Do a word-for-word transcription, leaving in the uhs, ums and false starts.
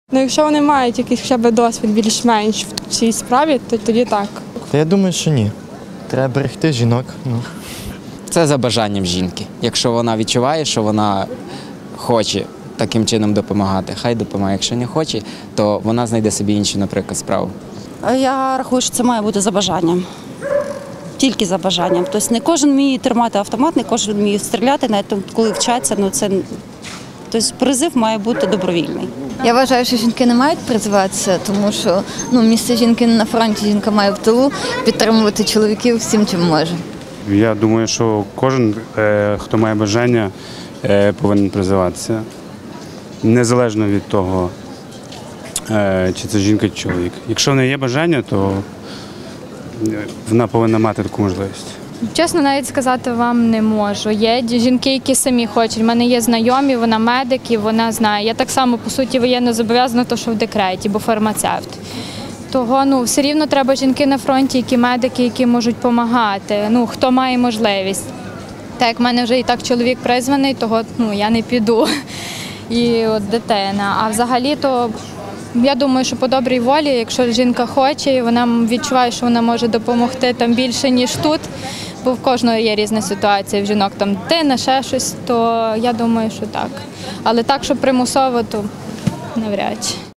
Ну, якщо вони мають якийсь хоча б досвід більш-менш в цій справі, то тоді так. Та я думаю, що ні. Треба берегти жінок. Ну. Це за бажанням жінки. Якщо вона відчуває, що вона хоче таким чином допомагати, хай допомагає. Якщо не хоче, то вона знайде собі іншу, наприклад, справу. Я рахую, що це має бути за бажанням. Тільки за бажанням. Тобто не кожен вміє тримати автомат, не кожен вміє стріляти, навіть коли вчаться, ну це тобто призив має бути добровільний. Я вважаю, що жінки не мають призиватися, тому що ну, місце жінки не на фронті, жінка має в тилу підтримувати чоловіків всім, чим може. Я думаю, що кожен, хто має бажання, повинен призиватися. Незалежно від того, чи це жінка, чи чоловік. Якщо в неї є бажання, то вона повинна мати таку можливість. Чесно, навіть сказати вам не можу. Є жінки, які самі хочуть. У мене є знайомі, вона медик і вона знає. Я так само, по суті, воєнно зобов'язана, то що в декреті, бо фармацевт. Того ну, все рівно треба жінки на фронті, які медики, які можуть допомагати. Ну, хто має можливість. Так як в мене вже і так чоловік призваний, того ну, я не піду. І от дитина. А взагалі то я думаю, що по добрій волі, якщо жінка хоче, і вона відчуває, що вона може допомогти там більше, ніж тут, бо в кожного є різна ситуація, в жінок там дитина, ще щось, то я думаю, що так. Але так, що примусово, то навряд чи.